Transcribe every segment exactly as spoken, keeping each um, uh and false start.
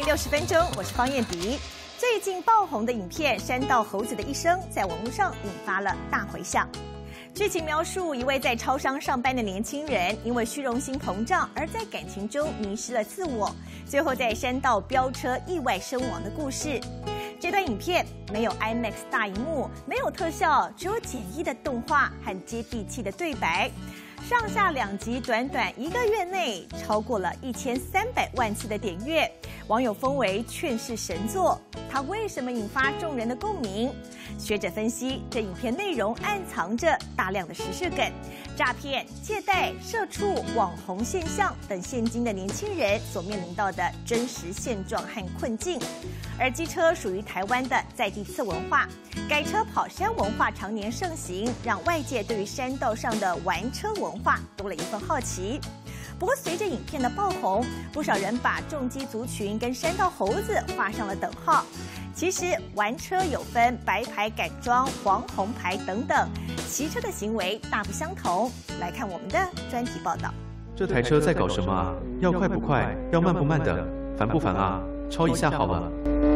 六十分钟，我是方燕迪。最近爆红的影片《山道猴子的一生》在网络上引发了大回响。剧情描述一位在超商上班的年轻人，因为虚荣心膨胀而在感情中迷失了自我，最后在山道飙车意外身亡的故事。这段影片没有 IMAX 大荧幕，没有特效，只有简易的动画和接地气的对白。上下两集，短短一个月内超过了一千三百万次的点阅，网友封为劝世神作。它为什么引发众人的共鸣？学者分析，这影片内容暗藏着大量的时事梗、诈骗、借贷、社畜、网红现象等现今的年轻人所面临到的真实现状和困境。而机车属于台湾的在地次文化，改车跑山文化常年盛行，让外界对于山道上的玩车文化多了一份好奇。不过，随着影片的爆红，不少人把重机族群跟山道猴子画上了等号。其实，玩车有分白牌改装、黄红牌等等，骑车的行为大不相同。来看我们的专题报道。 这台车在搞什么啊？要快不快？要慢不慢的？烦不烦啊？抄一下好了。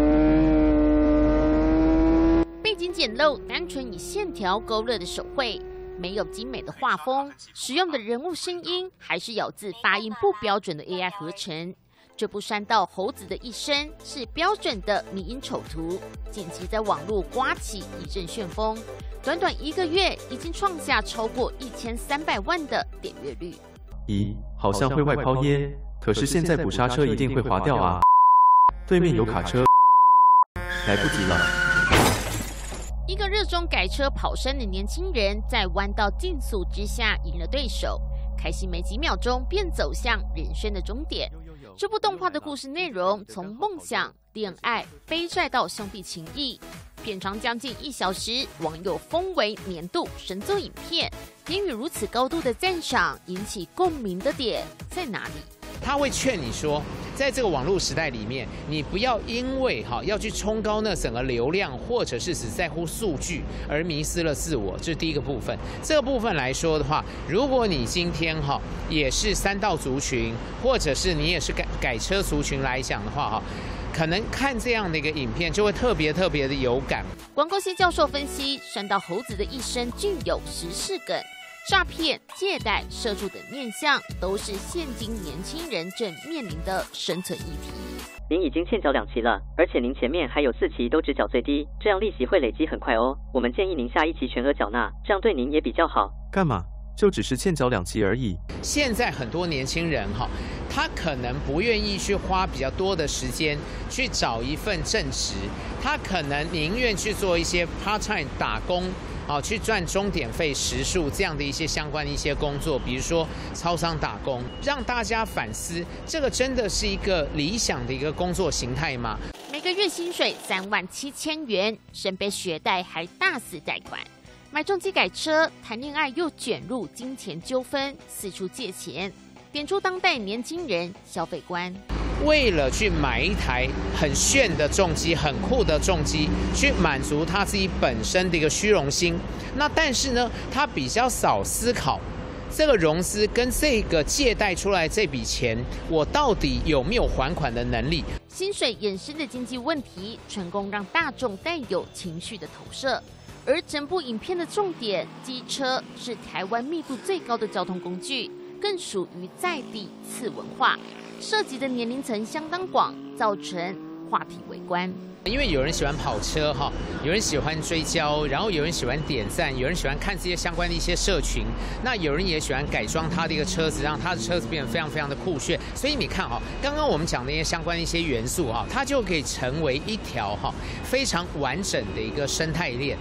背景简陋，单纯以线条勾勒的手绘。没有精美的画风，使用的人物声音还是咬字发音不标准的 A I 合成。这部山道猴子的一生是标准的迷因丑图，紧急在网络刮起一阵旋风，短短一个月已经创下超过一千三百万的点阅率。 咦，好像会外抛耶，可是现在补刹车一定会滑掉啊！对面有卡车，来不及了。 一个热衷改车跑山的年轻人，在弯道竞速之下赢了对手，开心没几秒钟便走向人生的终点。这部动画的故事内容从梦想、恋爱、背债到兄弟情谊，片长将近一小时，网友封为年度神作影片。给予如此高度的赞赏，引起共鸣的点在哪里？ 他会劝你说，在这个网络时代里面，你不要因为哈要去冲高那整个流量，或者是只在乎数据而迷失了自我，这是第一个部分。这个部分来说的话，如果你今天哈也是山道族群，或者是你也是改改车族群来讲的话哈，可能看这样的一个影片就会特别特别的有感。 王国熙教授分析，山道猴子的一生具有时事梗。诈骗、借贷、社畜等面向，都是现今年轻人正面临的生存议题。 您已经欠缴两期了，而且您前面还有四期都只缴最低，这样利息会累积很快哦。我们建议您下一期全额缴纳，这样对您也比较好。 干嘛？就只是欠缴两期而已。 现在很多年轻人哈，他可能不愿意去花比较多的时间去找一份正职，他可能宁愿去做一些 part time 打工。好，去赚钟点费、时数这样的一些相关的一些工作，比如说超商打工，让大家反思，这个真的是一个理想的一个工作形态吗？ 每个月薪水三万七千元，身背学贷还大肆贷款，买重机改车，谈恋爱又卷入金钱纠纷，四处借钱，点出当代年轻人消费观。 为了去买一台很炫的重机、很酷的重机，去满足他自己本身的一个虚荣心。那但是呢，他比较少思考这个融资跟这个借贷出来这笔钱，我到底有没有还款的能力？ 薪水衍生的经济问题，成功让大众带有情绪的投射。而整部影片的重点，机车是台湾密度最高的交通工具，更属于在地次文化。涉及的年龄层相当广，造成话题围观。 因为有人喜欢跑车哈，有人喜欢追焦，然后有人喜欢点赞，有人喜欢看这些相关的一些社群，那有人也喜欢改装他的一个车子，让他的车子变得非常非常的酷炫。所以你看哈，刚刚我们讲的一些相关的一些元素哈，它就可以成为一条哈非常完整的一个生态链。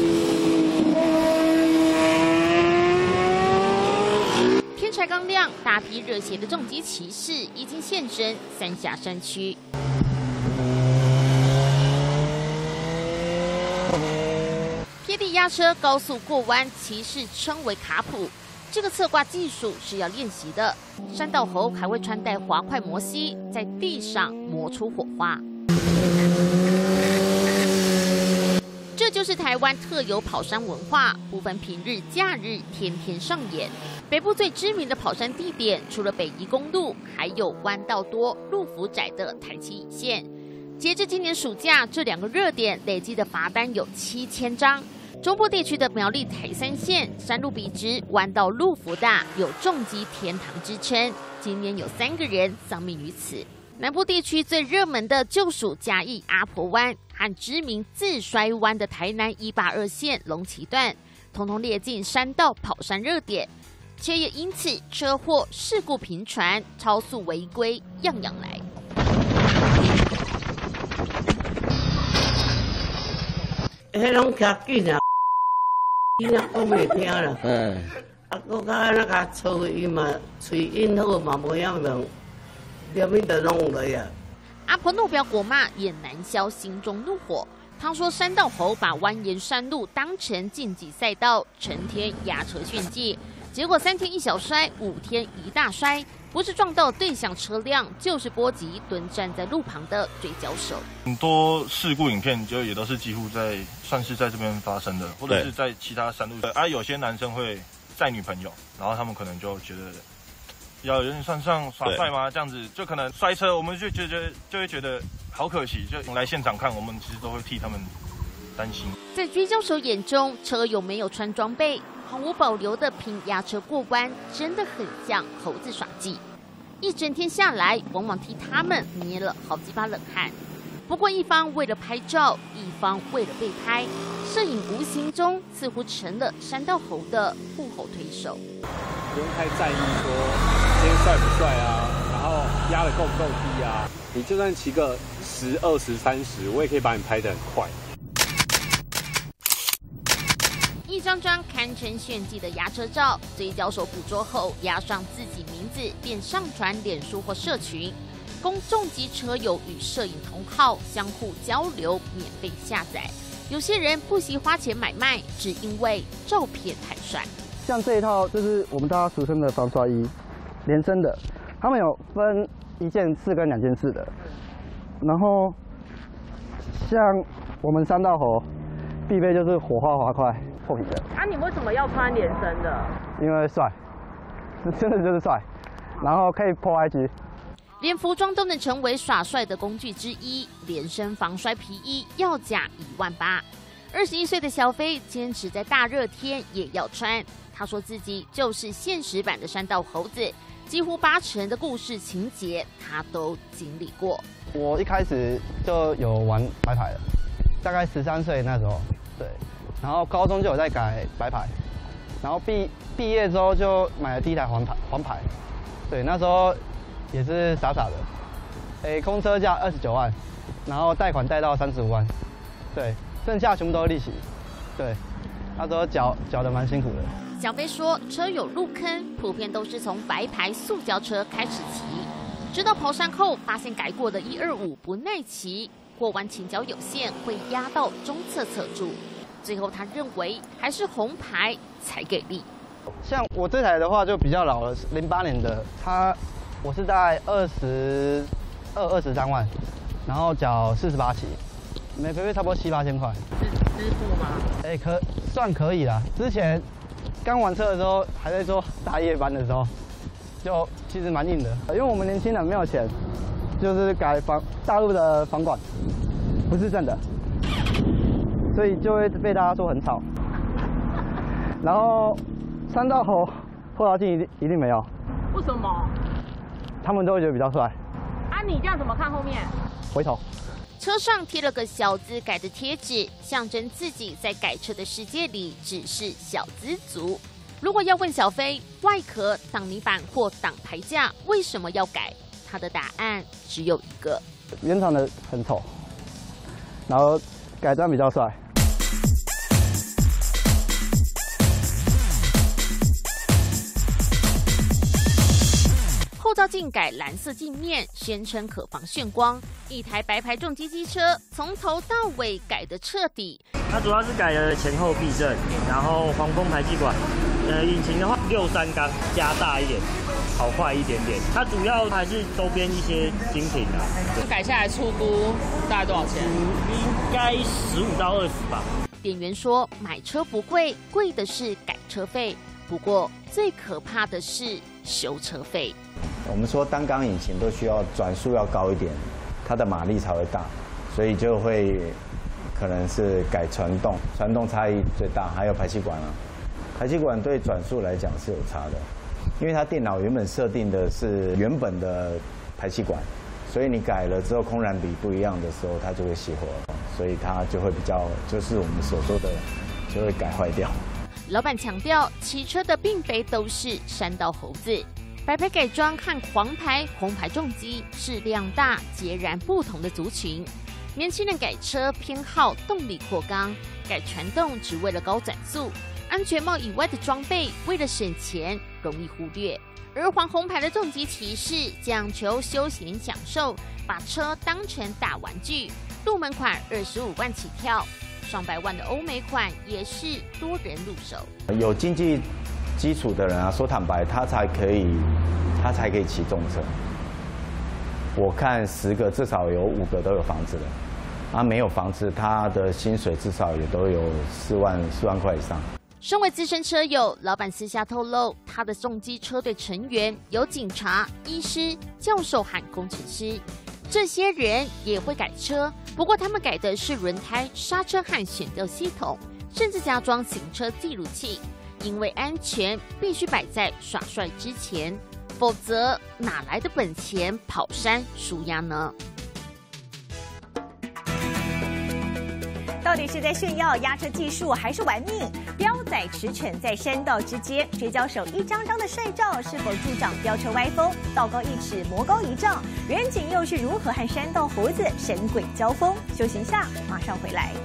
天才刚亮，大批热血的重机骑士已经现身三峡山区。贴地压车、高速过弯，骑士称为卡普。这个侧挂技术是要练习的。山道猴还会穿戴滑块摩西，在地上磨出火花。这就是台湾特有跑山文化，部分平日、假日天天上演。北部最知名的跑山地点，除了北宜公路，还有弯道多、路幅窄的台七乙线。截至今年暑假，这两个热点累积的罚单有七千张。中部地区的苗栗台三线，山路笔直，弯道路幅大，有重击天堂之称。今年有三个人丧命于此。南部地区最热门的就属嘉义阿婆湾和知名自摔湾的台南一八二线龙崎段，统统列进山道跑山热点，却也因此车祸事故频传，超速违规样样来。 迄拢骑紧啊，伊若讲袂听啦。嗯。啊，搁甲那甲噪伊嘛，喙音好嘛，无样样。 阿婆怒飙国骂，也难消心中怒火。他说山道猴把蜿蜒山路当成竞技赛道，成天压车炫技，结果三天一小摔，五天一大摔，不是撞到对向车辆，就是波及蹲站在路旁的追跤手。 很多事故影片就也都是几乎在算是在这边发生的，或者是在其他山路。啊，有些男生会载女朋友，然后他们可能就觉得。要有人算上耍帅吗？这样子就可能摔车，我们就觉得就会觉得好可惜。就来现场看，我们其实都会替他们担心。 在追跤手眼中，车友没有穿装备，毫无保留的凭压车过关，真的很像猴子耍技。一整天下来，往往替他们捏了好几把冷汗。不过一方为了拍照，一方为了被拍，摄影无形中似乎成了山道猴的幕后推手。 不用太在意说今天帅不帅啊，然后压的够不够低啊？你就算骑个十、二十、三十，我也可以把你拍得很快。 一张张堪称炫技的压车照，追跤手捕捉后压上自己名字，便上传脸书或社群，供重击车友与摄影同好相互交流，免费下载。有些人不惜花钱买卖，只因为照片太帅。 像这一套就是我们大家俗称的防摔衣，连身的，他们有分一件式跟两件式的。然后像我们山道猴必备就是火花滑块破皮的。 啊，你为什么要穿连身的？ 因为帅，真的就是帅，然后可以破 I G。 连服装都能成为耍帅的工具之一，连身防摔皮衣要价一万八。二十一岁的小飞坚持在大热天也要穿。他说自己就是现实版的山道猴子，几乎八成的故事情节他都经历过。 我一开始就有玩白牌了，大概十三岁那时候，对，然后高中就有在改白牌，然后毕毕业之后就买了第一台黄牌黄牌，对，那时候也是傻傻的，诶，空车价二十九万，然后贷款贷到三十五万，对，剩下全部都是利息，对，那时候缴缴得蛮辛苦的。 小飞说，车有入坑，普遍都是从白牌塑胶车开始骑，直到跑山后发现改过的一二五不耐骑，过弯倾角有限，会压到中侧侧柱。最后他认为还是红牌才给力。 像我这台的话就比较老了，零八年的，它我是在二十二二十三万，然后缴四十八期，每个月差不多七八千块。 是支付吗？ 哎、欸，可算可以啦。之前刚玩车的时候，还在做大夜班的时候，就其实蛮硬的。因为我们年轻人没有钱，就是改房大陆的房管，不是正的，所以就会被大家说很吵。然后山道猴后照镜一定一定没有。 为什么？ 他们都会觉得比较帅。 啊，你这样怎么看后面？ 回头。 车上贴了个小资改的贴纸，象征自己在改车的世界里只是小资族。如果要问小飞，外壳、挡泥板或挡牌架为什么要改，他的答案只有一个： 原厂的很丑，然后改装比较帅。 后照镜改蓝色镜面，宣称可防眩光。一台白牌重机机车，从头到尾改得彻底。 它主要是改了前后避震，然后防风排气管， 呃，引擎的话六三缸加大一点，好快一点点。它主要还是周边一些精品啊。 改下来出估大概多少钱？ 应该十五到二十吧。 店员说，买车不贵，贵的是改车费。不过最可怕的是修车费。 我们说单缸引擎都需要转速要高一点，它的马力才会大，所以就会可能是改传动，传动差异最大，还有排气管啊。排气管对转速来讲是有差的，因为它电脑原本设定的是原本的排气管，所以你改了之后空燃比不一样的时候，它就会熄火，所以它就会比较，就是我们所说的就会改坏掉。 老板强调，骑车的并非都是山道猴子，白牌改装和黄牌、红牌重机是两大截然不同的族群。年轻人改车偏好动力扩缸，改传动只为了高转速，安全帽以外的装备为了省钱容易忽略。而黄红牌的重机骑士讲求休闲享受，把车当成大玩具，入门款二十五万起跳。上百万的欧美款也是多人入手。 有经济基础的人啊，说坦白，他才可以，他才可以骑重车。我看十个至少有五个都有房子的，啊，没有房子，他的薪水至少也都有四万四万块以上。 身为资深车友，老板私下透露，他的重机车队成员有警察、医师、教授和工程师。这些人也会改车，不过他们改的是轮胎、刹车和悬吊系统，甚至加装行车记录器。因为安全必须摆在耍帅之前，否则哪来的本钱跑山舒压呢？ 到底是在炫耀压车技术，还是玩命？彪仔驰骋在山道之间，追焦手一张张的帅照，是否助长飙车歪风？道高一尺，魔高一丈，远景又是如何和山道猴子神鬼交锋？休息一下，马上回来。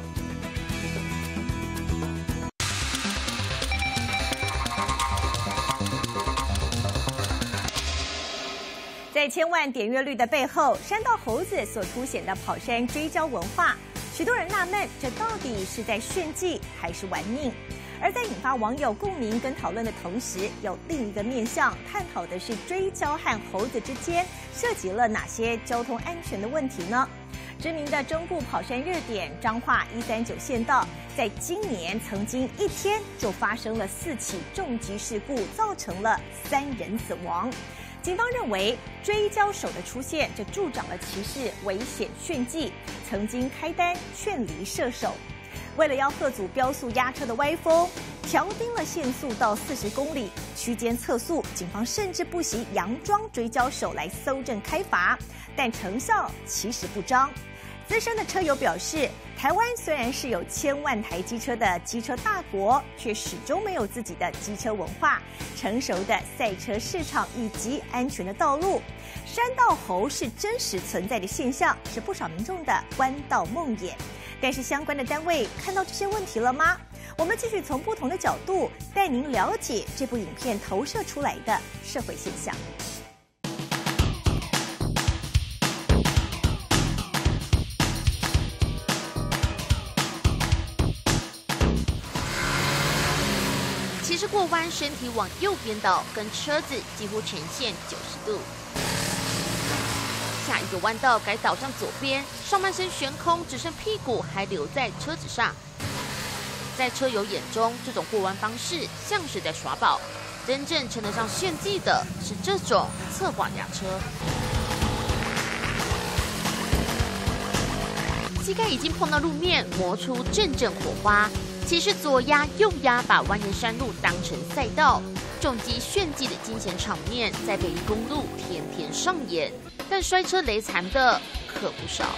在千万点阅率的背后，山道猴子所凸显的跑山追焦文化。许多人纳闷，这到底是在炫技还是玩命？而在引发网友共鸣跟讨论的同时，有另一个面向，探讨的是追焦和猴子之间涉及了哪些交通安全的问题呢？知名的中部跑山热点彰化一三九县道，在今年曾经一天就发生了四起重击事故，造成了三人死亡。警方认为，追焦手的出现，这助长了骑士危险炫技，曾经开单劝离射手。为了要吓阻飙速压车的歪风，调低了限速到四十公里，区间测速，警方甚至不惜佯装追焦手来搜证开罚，但成效其实不彰。资深的车友表示，台湾虽然是有千万台机车的机车大国，却始终没有自己的机车文化、成熟的赛车市场以及安全的道路。山道猴是真实存在的现象，是不少民众的弯道梦魇。但是相关的单位看到这些问题了吗？我们继续从不同的角度带您了解这部影片投射出来的社会现象。 骑士过弯，身体往右边倒，跟车子几乎呈现九十度。下一个弯道改倒向左边，上半身悬空，只剩屁股还留在车子上。在车友眼中，这种过弯方式像是在耍宝，真正称得上炫技的是这种侧滑压车。膝盖已经碰到路面，磨出阵阵火花。骑士左压右压，把蜿蜒山路当成赛道，重击炫技的惊险场面在北宜公路天天上演，但摔车雷残的可不少。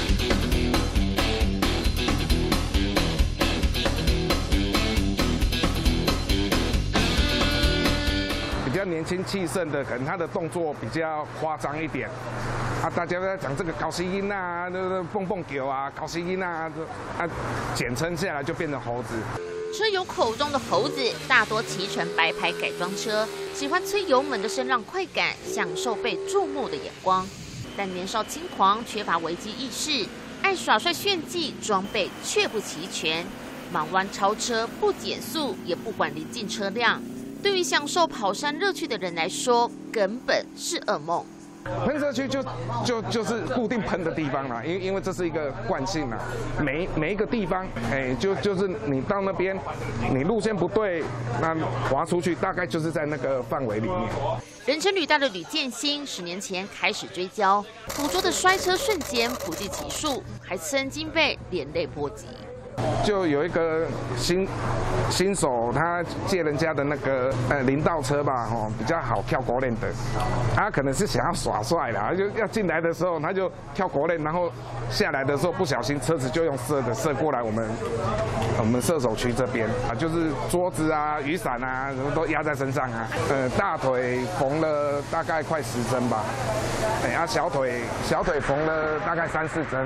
比较年轻气盛的，可能他的动作比较夸张一点。啊，大家都在讲这个高息音啊，那蹦蹦球啊，高息音啊，啊，简称下来就变成猴子。 车友口中的猴子，大多骑乘白牌改装车，喜欢催油门的声浪快感，享受被注目的眼光。但年少轻狂，缺乏危机意识，爱耍帅炫技，装备却不齐全， 盲弯超车，不减速，也不管临近车辆。对于享受跑山乐趣的人来说，根本是噩梦。 喷射区就就就是固定喷的地方啦，因因为这是一个惯性啦，每每一个地方，哎，就就是你到那边，你路线不对，那滑出去大概就是在那个范围里面。 人称吕大的吕建新，十年前开始追焦，捕捉的摔车瞬间不计其数，还曾经被连累波及。 就有一个新新手，他借人家的那个呃林道车吧，吼比较好跳国链的，他可能是想要耍帅啦，就要进来的时候他就跳国链，然后下来的时候不小心车子就用射的射过来我们我们射手区这边啊，就是桌子啊、雨伞啊，什么都压在身上啊，呃大腿缝了大概快十针吧，哎啊小腿小腿缝了大概三四针。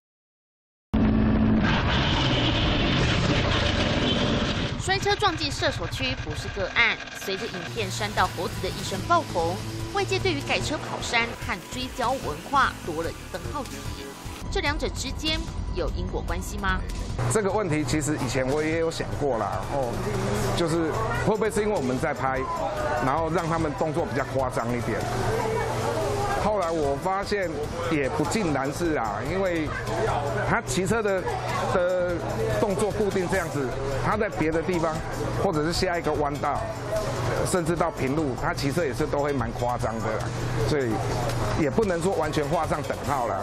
摔车撞进射手区不是个案，随着影片《山道猴子》的一声爆红，外界对于改车跑山和追焦文化多了一份好奇。这两者之间有因果关系吗？ 这个问题其实以前我也有想过啦，哦，就是会不会是因为我们在拍，然后让他们动作比较夸张一点？后来我发现也不尽然是啊，因为他骑车的的动作固定这样子，他在别的地方或者是下一个弯道，甚至到平路，他骑车也是都会蛮夸张的啦，所以也不能说完全画上等号了。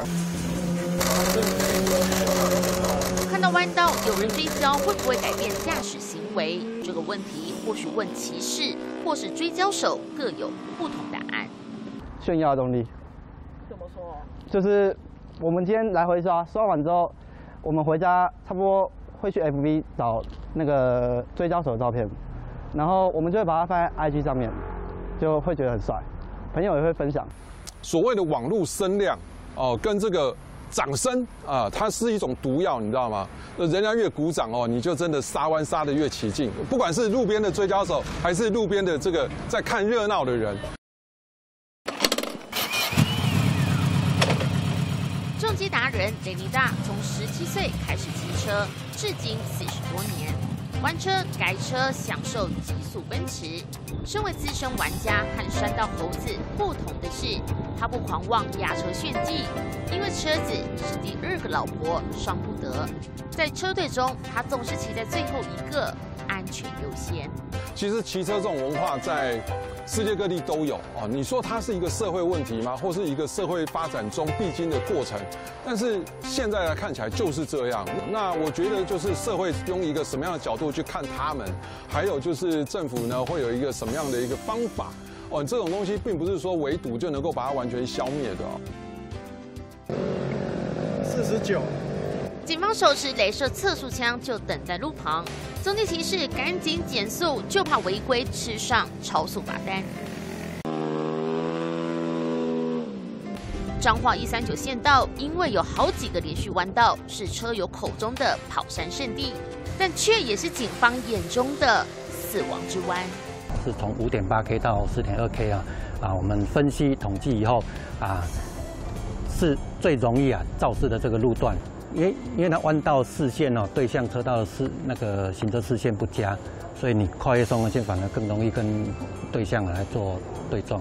看到弯道有人追焦，会不会改变驾驶行为？这个问题或许问骑士或是追焦手各有不同答案。 炫耀动力， 怎么说？ 就是我们今天来回刷，刷完之后，我们回家差不多会去 F B 找那个追焦手的照片，然后我们就会把它放在 I G 上面，就会觉得很帅，朋友也会分享。 所谓的网络声量哦，跟这个掌声啊，它是一种毒药，你知道吗？人家越鼓掌哦，你就真的杀弯杀得越起劲，不管是路边的追焦手，还是路边的这个在看热闹的人。 重机达人雷尼大从十七岁开始骑车，至今四十多年。玩车、改车，享受极速奔驰。身为资深玩家和山道猴子不同的是，他不狂妄压车炫技，因为车子是第二个老婆，伤不得。在车队中，他总是骑在最后一个，安全优先。 其实骑车这种文化在世界各地都有啊。你说它是一个社会问题吗？或是一个社会发展中必经的过程？但是现在来看起来就是这样。那我觉得就是社会用一个什么样的角度去看他们，还有就是政府呢会有一个什么样的一个方法哦。这种东西并不是说围堵就能够把它完全消灭的哦。 四十九。 警方手持雷射测速枪就等在路旁，中间骑士赶紧减速，就怕违规吃上超速罚单。彰化一三九县道因为有好几个连续弯道，是车友口中的跑山圣地，但却也是警方眼中的死亡之湾。 是从五点八 K 到四点二 K 啊啊，我们分析统计以后啊，是最容易啊肇事的这个路段。因为因为它弯道视线哦，对向车道的视那个行车视线不佳，所以你跨越双黄线反而更容易跟对向来做对撞。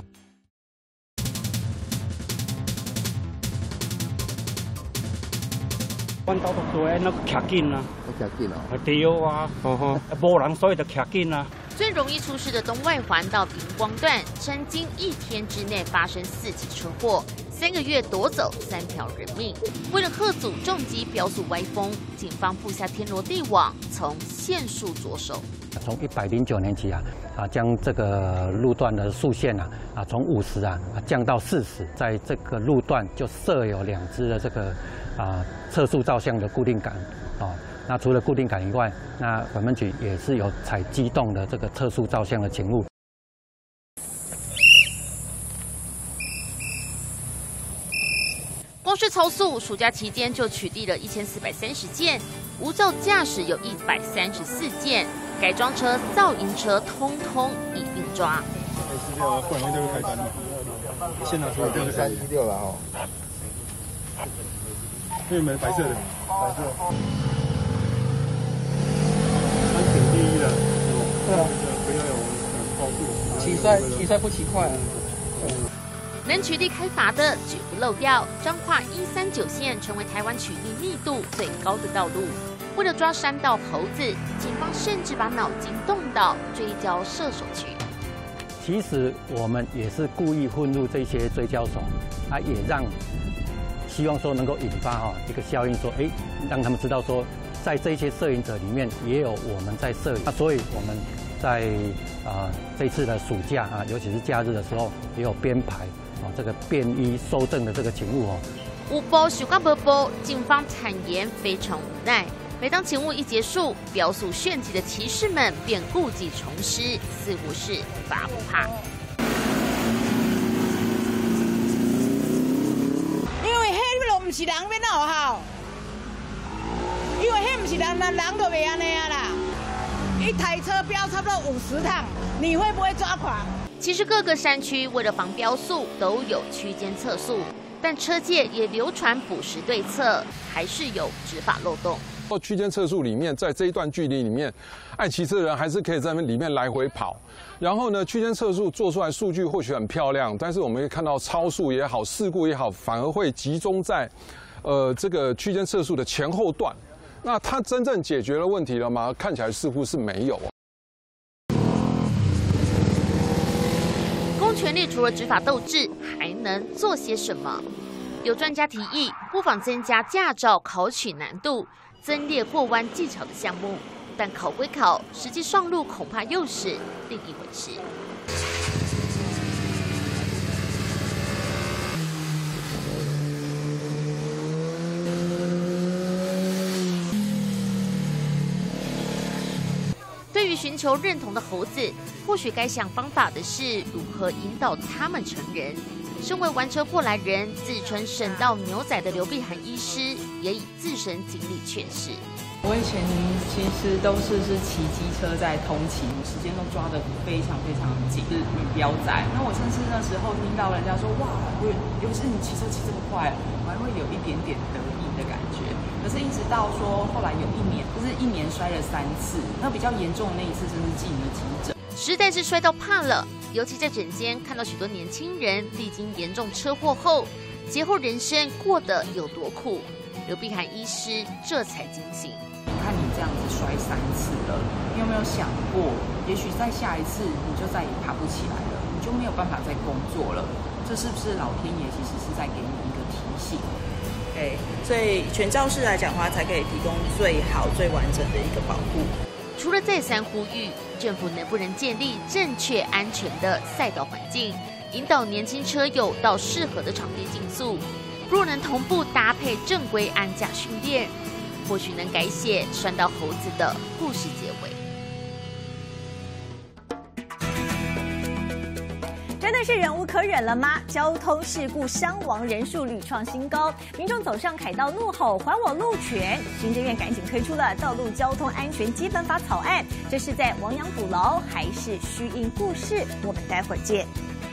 弯道都做那个卡紧啊，卡紧啊，对啊，哦吼，无人所以就卡紧啊。 最容易出事的东外环到荧光段，曾经一天之内发生四起车祸。三个月夺走三条人命。为了吓阻重机飙速歪风，警方布下天罗地网，从限速着手。 从一百零九年起啊，啊将这个路段的速限啊啊从五十啊降到四十，在这个路段就设有两支的这个啊测速照相的固定杆哦。那除了固定杆以外，那管分局也是有采机动的这个测速照相的警务。 光是超速，暑假期间就取缔了一千四百三十件，无照驾驶有一百三十四件，改装车、噪音车通通一并抓。 十六，过两天就会开单了，现场出就是三一六了哈。因为你们白色的，白色。 赛比赛不奇怪啊。 能取缔开罚的绝不漏掉。彰化一三九线成为台湾取缔密度最高的道路。为了抓山道猴子，警方甚至把脑筋动到追焦射手去。 其实我们也是故意混入这些追焦手，啊，也让希望说能够引发哈一个效应，说哎，让他们知道说，在这些摄影者里面也有我们在摄影。那所以我们在啊、呃、这次的暑假啊，尤其是假日的时候，也有编排哦这个便衣搜证的这个勤务哦。 有报想到无报，警方坦言非常无奈。每当勤务一结束，飙速炫技的骑士们便故技重施，似乎是罚不怕。 因为迄个唔是人要哪有效？因为迄唔是人，人人就袂安尼啊啦。一台车飙差不多五十趟，你会不会抓狂？ 其实各个山区为了防飙速都有区间测速，但车界也流传捕食对策，还是有执法漏洞。 区间测速里面，在这一段距离里面，爱骑车的人还是可以在那里面来回跑。然后呢，区间测速做出来数据或许很漂亮，但是我们可以看到超速也好，事故也好，反而会集中在，呃，这个区间测速的前后段。那它真正解决了问题了吗？看起来似乎是没有啊。 公权力除了执法斗志，还能做些什么？有专家提议，不妨增加驾照考取难度。增列过弯技巧的项目，但考归考，实际上路恐怕又是另一回事。对于寻求认同的猴子，或许该想方法的是如何引导他们成人。身为玩车过来人，自称省道牛仔的刘碧涵医师，也以自身经历诠释。 我以前其实都是是骑机车在通勤，时间都抓得非常非常紧，是女标仔。那我甚至那时候听到人家说，哇，我尤其是你骑车骑这么快，我还会有一点点得意的感觉。可是，一直到说后来有一年，就是一年摔了三次，那比较严重的那一次，真是进了急诊。 实在是摔到怕了，尤其在诊间看到许多年轻人历经严重车祸后，劫后人生过得有多苦，刘碧涵医师这才警醒。 你看你这样子摔三次了，你有没有想过，也许在下一次你就再也爬不起来了，你就没有办法再工作了？这是不是老天爷其实是在给你一个提醒？ 对，所以全肇事来讲的话，才可以提供最好、最完整的一个保护。 除了再三呼吁，政府能不能建立正确、安全的赛道环境，引导年轻车友到适合的场地竞速？若能同步搭配正规安驾训练，或许能改写拴到猴子的故事结尾。 真的是忍无可忍了吗？交通事故伤亡人数屡创新高，民众走上凯道怒吼：“还我路权！”行政院赶紧推出了《道路交通安全基本法》草案，这是在亡羊补牢，还是虚应故事？我们待会儿见。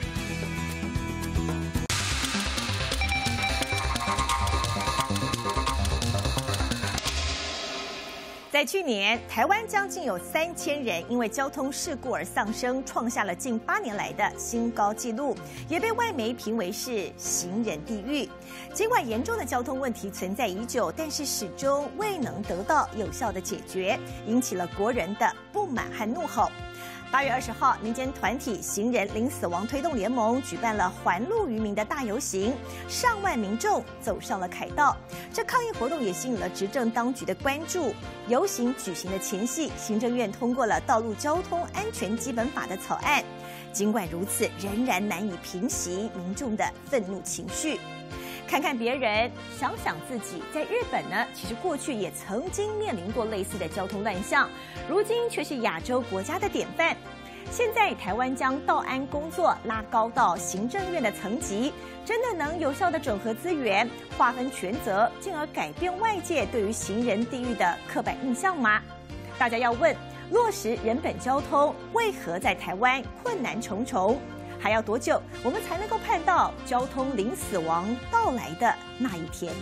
在去年，台湾将近有三千人因为交通事故而丧生，创下了近八年来的新高纪录，也被外媒评为是行人地狱。尽管严重的交通问题存在已久，但是始终未能得到有效的解决，引起了国人的不满和怒吼。八月二十号，民间团体行人零死亡推动联盟举办了还路于民的大游行，上万民众走上了凯道。这抗议活动也吸引了执政当局的关注。游行举行的前夕，行政院通过了《道路交通安全基本法》的草案。尽管如此，仍然难以平息民众的愤怒情绪。看看别人，想想自己。在日本呢，其实过去也曾经面临过类似的交通乱象，如今却是亚洲国家的典范。现在台湾将道安工作拉高到行政院的层级，真的能有效的整合资源，划分权责，进而改变外界对于行人地狱的刻板印象吗？大家要问，落实人本交通为何在台湾困难重重？还要多久，我们才能够盼到交通零死亡到来的那一天？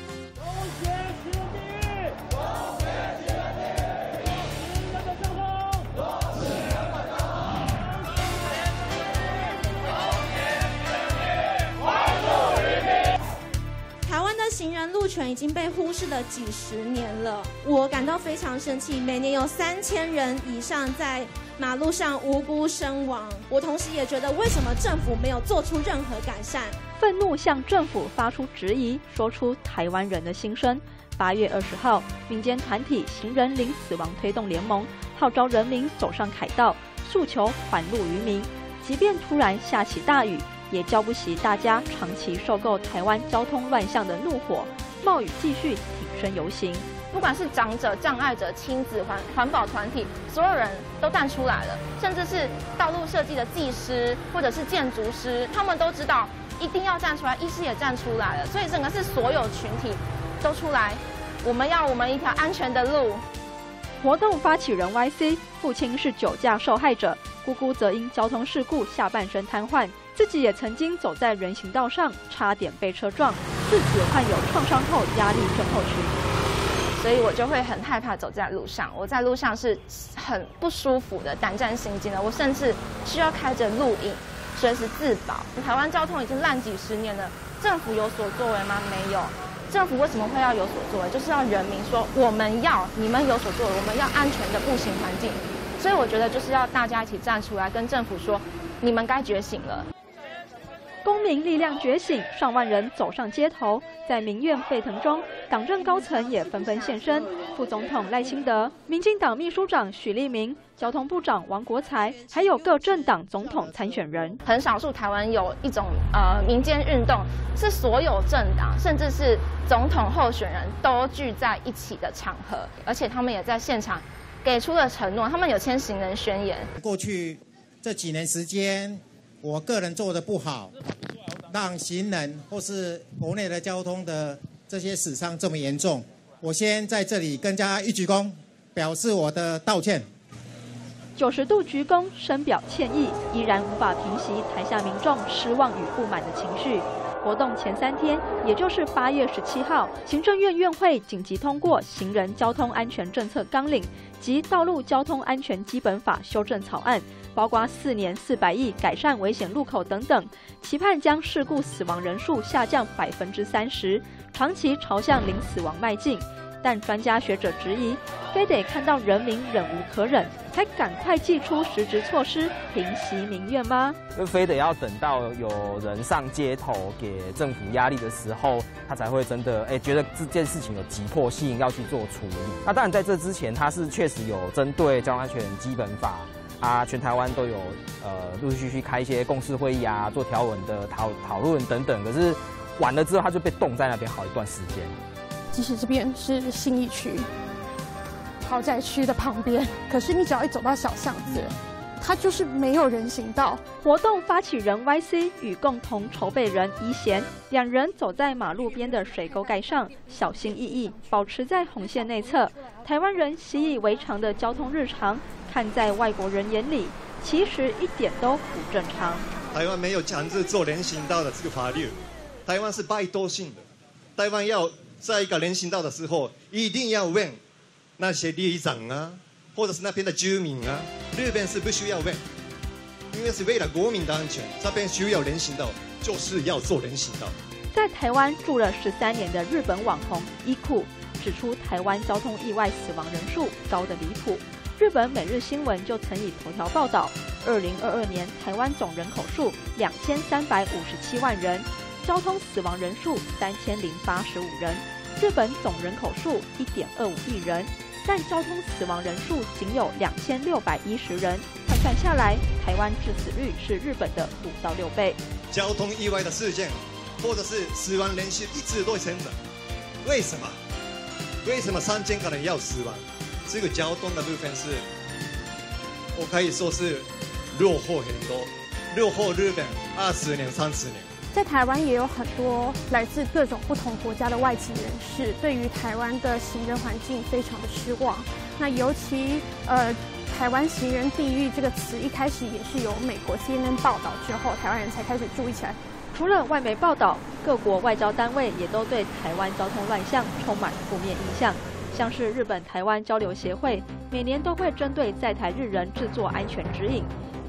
已经被忽视了几十年了，我感到非常生气。每年有三千人以上在马路上无辜身亡，我同时也觉得，为什么政府没有做出任何改善？ 愤怒向政府发出质疑，说出台湾人的心声。八月二十号，民间团体行人零死亡推动联盟号召人民走上凯道，诉求还路于民。即便突然下起大雨，也浇不熄大家长期受够台湾交通乱象的怒火，冒雨继续挺身游行。 不管是长者、障碍者、亲子、环环保团体，所有人都站出来了，甚至是道路设计的技师或者是建筑师，他们都知道一定要站出来，医师也站出来了，所以整个是所有群体都出来，我们要我们一条安全的路。 活动发起人 Y C 父亲是酒驾受害者，姑姑则因交通事故下半身瘫痪，自己也曾经走在人行道上，差点被车撞，自此患有创伤后压力症候群。 所以我就会很害怕走在路上，我在路上是很不舒服的，胆战心惊的，我甚至需要开着录影，随时自保。台湾交通已经烂几十年了，政府有所作为吗？没有。政府为什么会要有所作为？就是要人民说我们要你们有所作为，我们要安全的步行环境。所以我觉得就是要大家一起站出来，跟政府说，你们该觉醒了。 公民力量觉醒，上万人走上街头，在民怨沸腾中，党政高层也纷纷现身。副总统赖清德、民进党秘书长许立明、交通部长王国材，还有各政党总统参选人。 很少数台湾有一种呃民间运动，是所有政党甚至是总统候选人都聚在一起的场合，而且他们也在现场给出了承诺，他们有签行人宣言。 过去这几年时间，我个人做的不好，让行人或是国内的交通的这些死伤这么严重，我先在这里跟大家一鞠躬，表示我的道歉。 九十度鞠躬，深表歉意，依然无法平息台下民众失望与不满的情绪。活动前三天，也就是八月十七号，行政院院会紧急通过《行人交通安全政策纲领》及《道路交通安全基本法》修正草案，包括四年四百亿改善危险路口等等，期盼将事故死亡人数下降百分之三十，长期朝向零死亡迈进。但专家学者质疑，非得看到人民忍无可忍，才赶快祭出实质措施平息民怨吗？ 就非得要等到有人上街头给政府压力的时候，他才会真的哎觉得这件事情有急迫性要去做处理。那当然在这之前，他是确实有针对交通安全基本法啊，全台湾都有呃陆陆续续开一些共识会议啊，做条文的讨讨论等等。可是晚了之后，他就被冻在那边好一段时间。 即使这边是信义区豪宅区的旁边，可是你只要一走到小巷子，它就是没有人行道。 活动发起人 Y C 与共同筹备人宜贤两人走在马路边的水沟盖上，小心翼翼，保持在红线内侧。台湾人习以为常的交通日常，看在外国人眼里，其实一点都不正常。 台湾没有强制做人行道的这个法律，台湾是拜托性的。台湾要在一个人行道的时候，一定要问那些里长啊，或者是那边的居民啊。日本是不需要问，因为是为了国民的安全，这边需要人行道，就是要做人行道。 在台湾住了十三年的日本网红伊库指出，台湾交通意外死亡人数高得离谱。日本每日新闻就曾以头条报道，二零二二年台湾总人口数两千三百五十七万人。交通死亡人数三千零八十五人，日本总人口数一点二五亿人，但交通死亡人数仅有两千六百一十人，换算下来，台湾致死率是日本的五到六倍。 交通意外的事件，或者是死亡人数一直都成长，为什么？为什么三千个人要死亡？这个交通的部分是，我可以说是落后很多，落后日本二十年、三十年。 在台湾也有很多来自各种不同国家的外籍人士，对于台湾的行人环境非常的失望。那尤其呃，台湾行人地狱这个词一开始也是由美国 C N N 报道之后，台湾人才开始注意起来。 除了外媒报道，各国外交单位也都对台湾交通乱象充满负面印象。像是日本台湾交流协会，每年都会针对在台日人制作安全指引。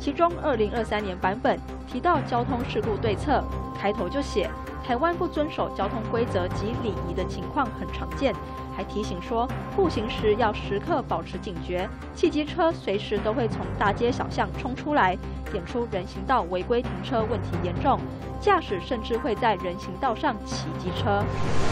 其中二零二三年版本提到交通事故对策，开头就写台湾不遵守交通规则及礼仪的情况很常见，还提醒说步行时要时刻保持警觉，汽机车随时都会从大街小巷冲出来，点出人行道违规停车问题严重，驾驶甚至会在人行道上骑机车。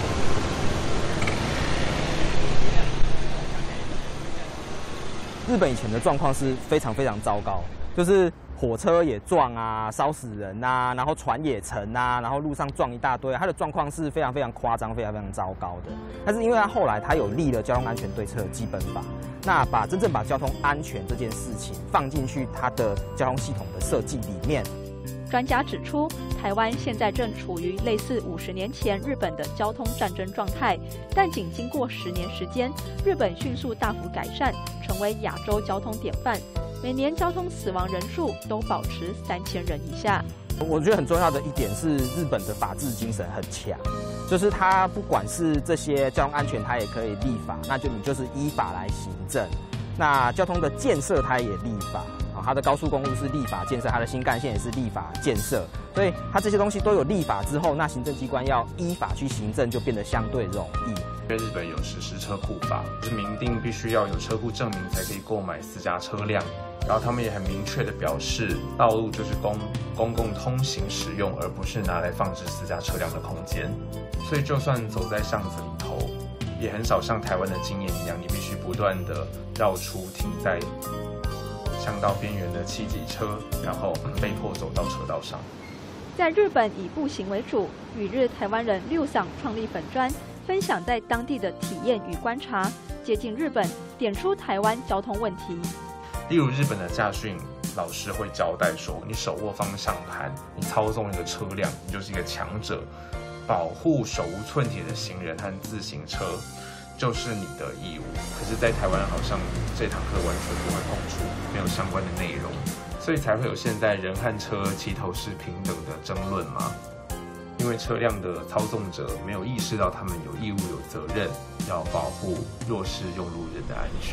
日本以前的状况是非常非常糟糕，就是火车也撞啊，烧死人啊，然后船也沉啊，然后路上撞一大堆，它的状况是非常非常夸张、非常非常糟糕的。但是因为它后来它有立了交通安全对策基本法，那把真正把交通安全这件事情放进去它的交通系统的设计里面。 专家指出，台湾现在正处于类似五十年前日本的交通战争状态，但仅经过十年时间，日本迅速大幅改善，成为亚洲交通典范。每年交通死亡人数都保持三千人以下。 我觉得很重要的一点是，日本的法治精神很强，就是它不管是这些交通安全，它也可以立法，那就你就是依法来行政。那交通的建设，它也立法。它的高速公路是立法建设，它的新干线也是立法建设，所以它这些东西都有立法之后，那行政机关要依法去行政就变得相对容易。 因为日本有实施车库法，就是明定必须要有车库证明才可以购买私家车辆，然后他们也很明确的表示，道路就是公公共通行使用，而不是拿来放置私家车辆的空间。所以就算走在巷子里头，也很少像台湾的经验一样，你必须不断的绕出停在巷道边缘的汽机车，然后被迫走到车道上。 在日本以步行为主，与日台湾人六桑创立粉专，分享在当地的体验与观察，接近日本，点出台湾交通问题。 例如日本的驾训老师会交代说，你手握方向盘，你操纵一个车辆，你就是一个强者，保护手无寸铁的行人和自行车就是你的义务。可是，在台湾好像这堂课完全不会碰触，没有相关的内容，所以才会有现在人和车齐头是平等的争论吗？因为车辆的操纵者没有意识到他们有义务、有责任要保护弱势用路人的安全。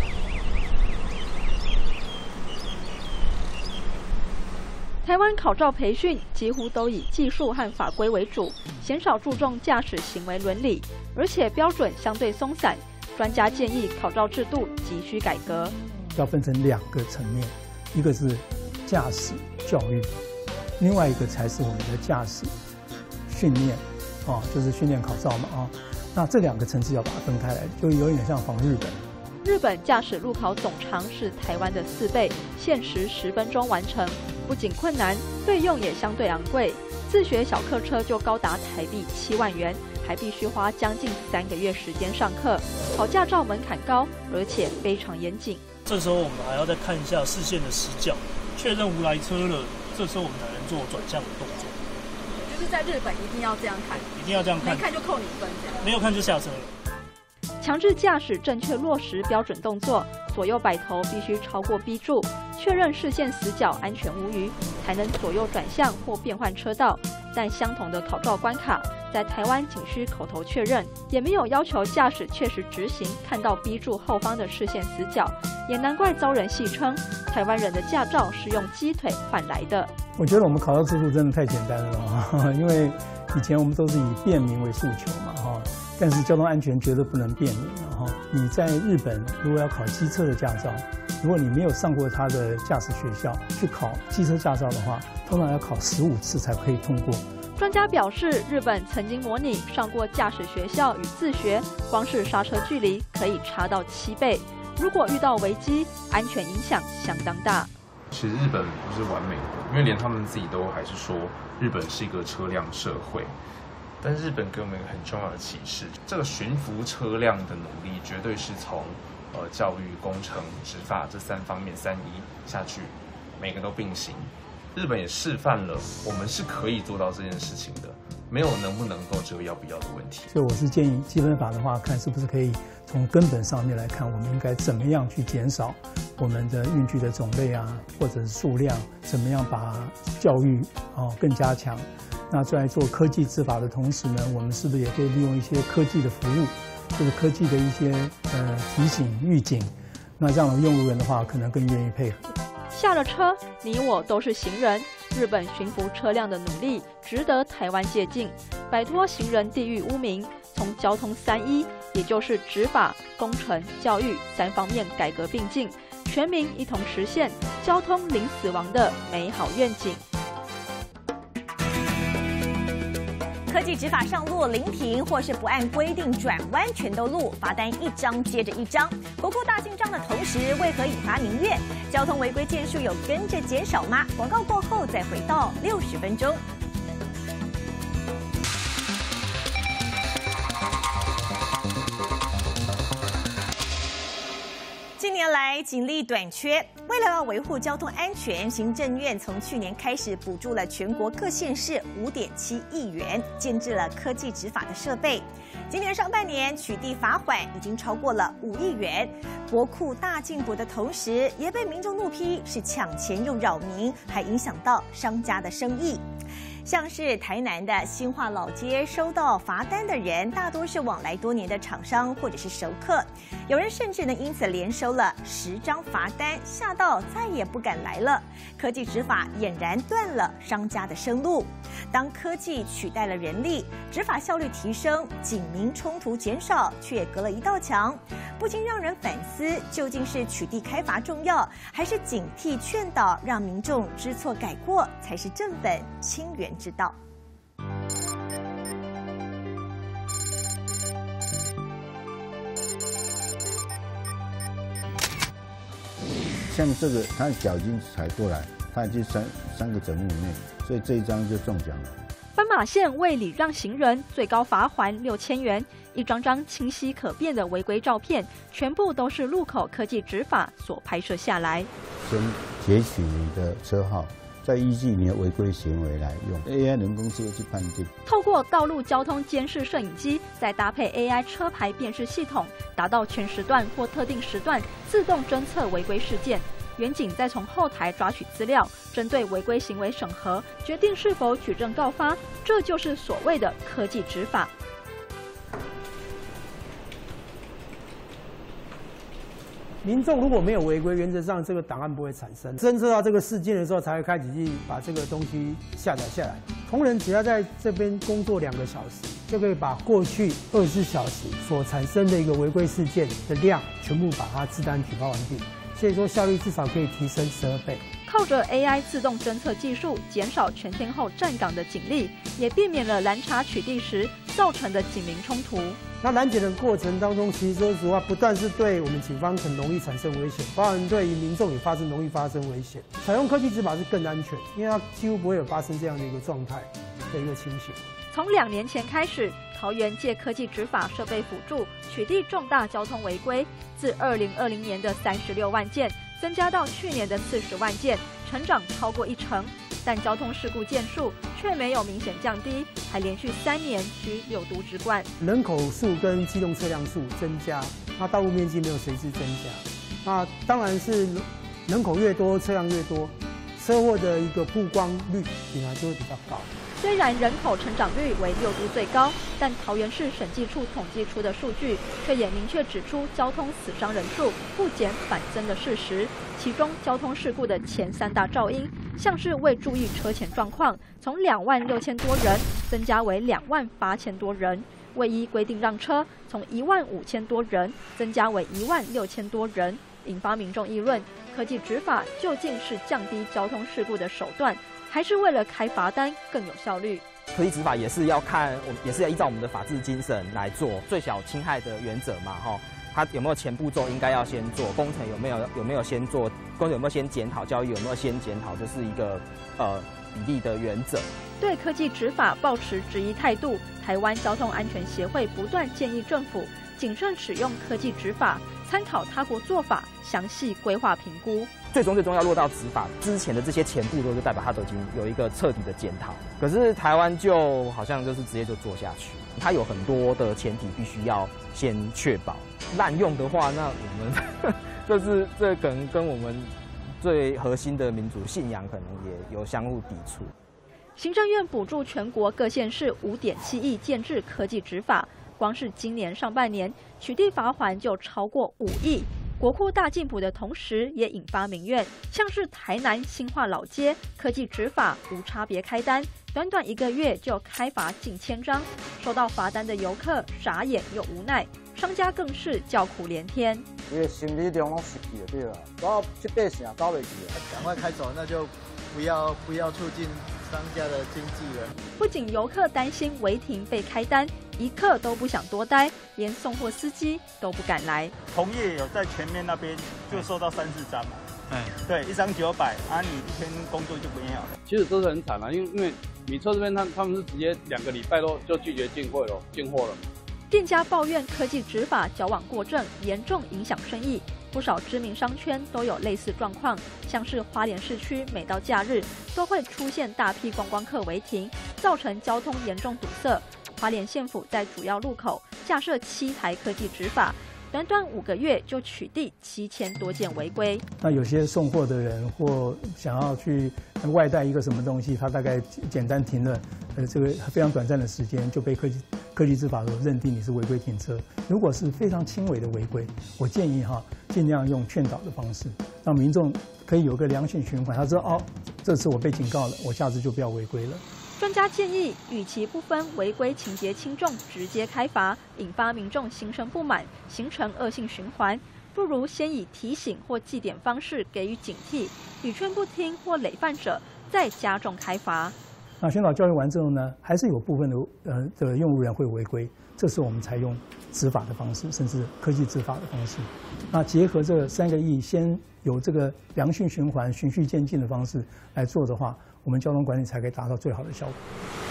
台湾考照培训几乎都以技术和法规为主，鲜少注重驾驶行为伦理，而且标准相对松散。专家建议考照制度急需改革。 要分成两个层面，一个是驾驶教育，另外一个才是我们的驾驶训练，啊，就是训练考照嘛，啊，那这两个层次要把它分开来，就有点像仿日本。 日本驾驶路考总长是台湾的四倍，限时十分钟完成，不仅困难，费用也相对昂贵。自学小客车就高达台币七万元，还必须花将近三个月时间上课。考驾照门槛高，而且非常严谨。 这时候我们还要再看一下视线的死角，确认无来车了，这时候我们才能做转向的动作。 就是在日本一定要这样看， 一定要这样看， 没看就扣你分，这样没有看就下车了。 强制驾驶正确落实标准动作，左右摆头必须超过 B 柱，确认视线死角安全无虞，才能左右转向或变换车道。但相同的考照关卡，在台湾仅需口头确认，也没有要求驾驶确实执行看到 B 柱后方的视线死角，也难怪遭人戏称台湾人的驾照是用鸡腿换来的。 我觉得我们考照制度真的太简单了哈，因为以前我们都是以便民为诉求嘛哈。但是交通安全绝对不能便民了哈！你在日本如果要考机车的驾照，如果你没有上过他的驾驶学校去考机车驾照的话，通常要考十五次才可以通过。 专家表示，日本曾经模拟上过驾驶学校与自学，光是刹车距离可以差到七倍。如果遇到危机，安全影响相当大。 其实日本不是完美的，因为连他们自己都还是说日本是一个车辆社会。但日本给我们一个很重要的启示，这个驯服车辆的努力绝对是从呃教育、工程、执法这三方面三一下去，每个都并行。日本也示范了我们是可以做到这件事情的，没有能不能够，只有要不要的问题。 所以我是建议基本法的话，看是不是可以从根本上面来看，我们应该怎么样去减少我们的运具的种类啊，或者是数量，怎么样把教育哦更加强。那在做科技执法的同时呢，我们是不是也可以利用一些科技的服务，就是科技的一些呃提醒、预警，那这样的用路人的话，可能更愿意配合。 下了车，你我都是行人。日本驯服车辆的努力值得台湾借鉴，摆脱行人地狱污名，从交通三一，也就是执法、工程、教育三方面改革并进，全民一同实现交通零死亡的美好愿景。 科技执法上路，临停或是不按规定转弯全都路，罚单一张接着一张。国库大进账的同时，为何引发民怨？交通违规件数有跟着减少吗？广告过后再回到六十分钟。近年来警力短缺，为了要维护交通安全，行政院从去年开始补助了全国各县市五点七亿元，建置了科技执法的设备。今年上半年取缔罚款已经超过了五亿元，国库大进补的同时，也被民众怒批是抢钱又扰民，还影响到商家的生意。像是台南的新化老街，收到罚单的人大多是往来多年的厂商或者是熟客，有人甚至呢因此连收了十张罚单，吓到再也不敢来了。科技执法俨然断了商家的生路。当科技取代了人力，执法效率提升，警民冲突减少，却也隔了一道墙，不禁让人反思：究竟是取缔开罚重要，还是警惕劝导，让民众知错改过才是正本清源之道？ 像这个，它的脚已经踩过来，它已经三三个整目以内，所以这一张就中奖了。 斑马线未礼让行人，最高罚锾六千元。一张张清晰可辨的违规照片，全部都是路口科技执法所拍摄下来。 先截取你的车号，再依据你的违规行为来用 A I 人工智慧去判定。 透过道路交通监视摄影机，再搭配 A I 车牌辨识系统，达到全时段或特定时段自动侦测违规事件。远警再从后台抓取资料，针对违规行为审核，决定是否举证告发，这就是所谓的科技执法。 民众如果没有违规，原则上这个档案不会产生。侦测到这个事件的时候，才会开始去把这个东西下载下来。同仁只要在这边工作两个小时，就可以把过去二十四小时所产生的一个违规事件的量，全部把它自单举报完毕。所以说效率至少可以提升十二倍。 靠着 A I 自动侦测技术，减少全天候站岗的警力，也避免了拦查取缔时造成的警民冲突。 那拦截的过程当中，其实说实话，不但是对我们警方很容易产生危险，包含对于民众也发生容易发生危险。采用科技执法是更安全，因为它几乎不会有发生这样的一个状态的一个情形。 从两年前开始，桃园借科技执法设备辅助取缔重大交通违规，自二零二零年的三十六万件增加到去年的四十万件，成长超过一成。但交通事故件数却没有明显降低，还连续三年居有毒之冠。 人口数跟机动车辆数增加，那道路面积没有随之增加。那当然是人口越多，车辆越多，车祸的一个曝光率本来就会比较高。 虽然人口成长率为六都最高，但桃园市审计处统计出的数据却也明确指出交通死伤人数不减反增的事实。其中交通事故的前三大肇因，像是未注意车前状况，从两万六千多人增加为两万八千多人；未依规定让车，从一万五千多人增加为一万六千多人，引发民众议论：科技执法究竟是降低交通事故的手段，还是为了开罚单更有效率？ 科技执法也是要看，也是要依照我们的法治精神来做，最小侵害的原则嘛，哈。它有没有前步骤应该要先做，工程有没有有没有先做，工程有没有先检讨，教育有没有先检讨，这是一个呃比例的原则。 对科技执法抱持质疑态度，台湾交通安全协会不断建议政府谨慎使用科技执法，参考他国做法，详细规划评估。 最终最终要落到执法之前的这些前步骤，就代表它都已经有一个彻底的检讨。可是台湾就好像就是直接就做下去，它有很多的前提必须要先确保。滥用的话，那我们这是这可能跟我们最核心的民主信仰可能也有相互抵触。 行政院补助全国各县市五点七亿建制科技执法，光是今年上半年取缔罚锾就超过五亿。 国库大进补的同时，也引发民怨，像是台南新化老街科技执法无差别开单，短短一个月就开罚近千张，收到罚单的游客傻眼又无奈，商家更是叫苦连天。 伊的心理中拢失去了，对了，我这块城走袂去了，赶快开走，那就不要不要促进商家的经济了。 不仅游客担心违停被开单，一刻都不想多待，连送货司机都不敢来。 同业有在前面那边就收到三四张嘛，哎，对，一张九百，啊，你一天工作就不要了。 其实都是很惨啊，因为因为米车这边他他们是直接两个礼拜都就拒绝进货了，进货了。 店家抱怨科技执法矫枉过正，严重影响生意。不少知名商圈都有类似状况，像是花莲市区每到假日都会出现大批观光客违停，造成交通严重堵塞。花莲县府在主要路口架设七台科技执法，短短五个月就取缔七千多件违规。 那有些送货的人或想要去外带一个什么东西，他大概简单停了，呃，这个非常短暂的时间就被科技科技执法所认定你是违规停车。如果是非常轻微的违规，我建议哈，尽量用劝导的方式，让民众可以有个良性循环，他知道哦，这次我被警告了，我下次就不要违规了。 专家建议，与其不分违规情节轻重直接开罚，引发民众心生不满，形成恶性循环，不如先以提醒或记点方式给予警惕，屡劝不听或累犯者再加重开罚。 那宣导教育完之后呢，还是有部分的呃的用路人会违规，这时候我们才用执法的方式，甚至科技执法的方式。那结合这三个亿，先有这个良性循环、循序渐进的方式来做的话，我们交通管理才可以达到最好的效果。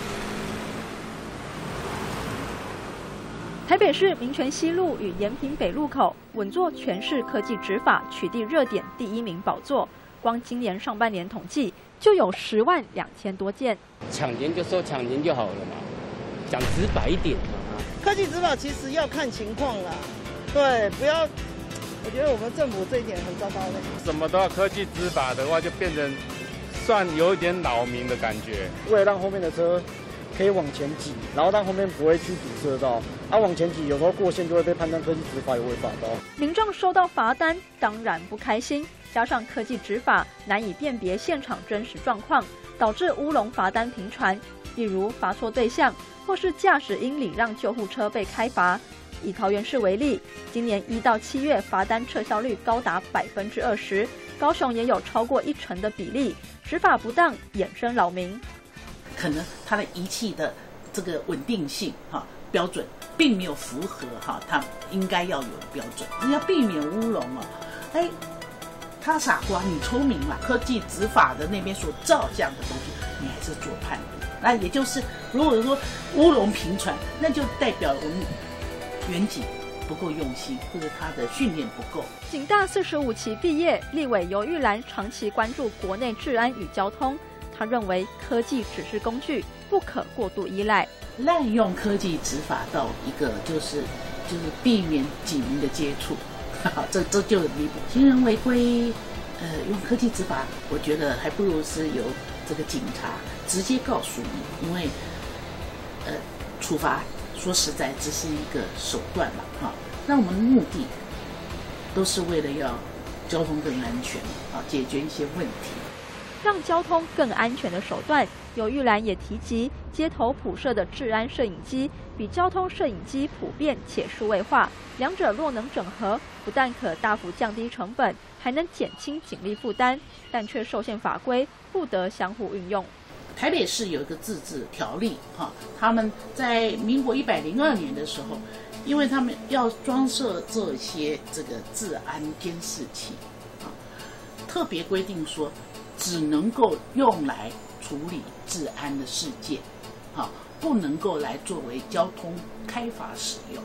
台北市民权西路与延平北路口稳坐全市科技执法取缔热点第一名宝座，光今年上半年统计就有十万两千多件。 抢钱就说抢钱就好了嘛，讲直白一点嘛。 科技执法其实要看情况啦，对，不要。我觉得我们政府这一点很糟糕的。 什么都要科技执法的话，就变成算有一点扰民的感觉。 为了让后面的车可以往前挤，然后让后面不会去堵塞到，啊，往前挤有时候过线就会被判断科技执法有违法的。 民众收到罚单当然不开心，加上科技执法难以辨别现场真实状况，导致乌龙罚单频传，例如罚错对象，或是驾驶因礼让救护车被开罚。以桃园市为例，今年一到七月罚单撤销率高达百分之二十，高雄也有超过一成的比例，执法不当衍生扰民。 可能它的仪器的这个稳定性哈标准并没有符合哈它应该要有的标准，你要避免乌龙哦。哎，他傻瓜，你聪明嘛？科技执法的那边所照相的东西，你还是做判读。那也就是，如果说乌龙频传，那就代表我们员警不够用心，或者他的训练不够。 警大四十五期毕业，立委游玉兰长期关注国内治安与交通。他认为科技只是工具，不可过度依赖。 滥用科技执法到一个就是就是避免警民的接触，这这就弥补行人违规。呃，用科技执法，我觉得还不如是由这个警察直接告诉你，因为呃处罚。说实在，只是一个手段嘛，哈。那我们的目的都是为了要交通更安全啊，解决一些问题。 让交通更安全的手段，游玉兰也提及，街头铺设的治安摄影机比交通摄影机普遍且数位化，两者若能整合，不但可大幅降低成本，还能减轻警力负担，但却受限法规，不得相互运用。 台北市有一个自治条例，哈，他们在民国一百零二年的时候，因为他们要装设这些这个治安监视器，啊，特别规定说，只能够用来处理治安的事件，啊，不能够来作为交通开罚使用。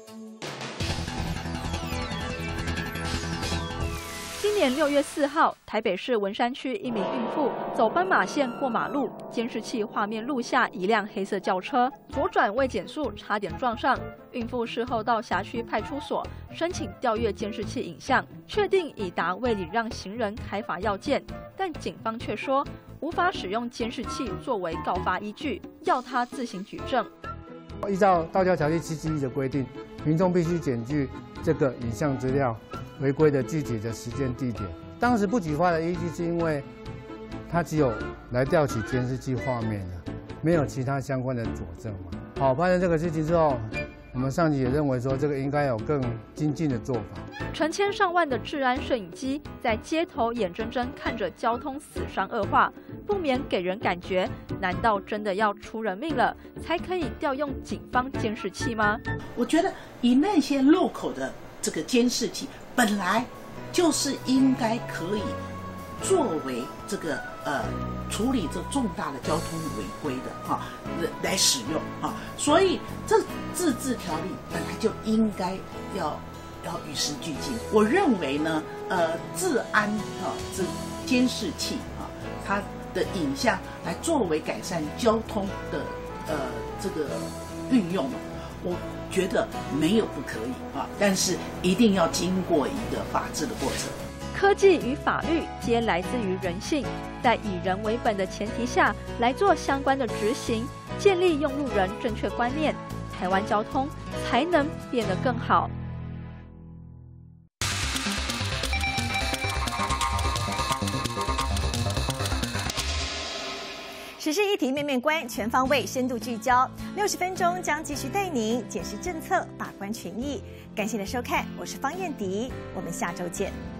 今年六月四号，台北市文山区一名孕妇走斑马线过马路，监视器画面录下一辆黑色轿车左转未减速，差点撞上。孕妇事后到辖区派出所申请调阅监视器影像，确定已达未礼让行人开罚要件，但警方却说无法使用监视器作为告发依据，要他自行举证。 依照道交条例七之一的规定，民众必须检具这个影像资料， 违规的具体的时间地点。当时不举发的依据是因为它只有来调取监视器画面的，没有其他相关的佐证嘛。好，发生这个事情之后，我们上级也认为说这个应该有更精进的做法。 成千上万的治安摄影机在街头眼睁睁看着交通死伤恶化，不免给人感觉，难道真的要出人命了才可以调用警方监视器吗？ 我觉得以那些路口的这个监视器，本来就是应该可以作为这个呃处理这重大的交通违规的哈、啊、来使用啊，所以这自治条例本来就应该要要与时俱进。我认为呢，呃，治安哈这监视器啊，它的影像来作为改善交通的呃这个运用，我觉得没有不可以啊，但是一定要经过一个法治的过程。 科技与法律皆来自于人性，在以人为本的前提下来做相关的执行，建立用路人正确观念，台湾交通才能变得更好。 时事议题面面观，全方位深度聚焦，六十分钟将继续带您检视政策，把关权益。感谢您的收看，我是方燕迪，我们下周见。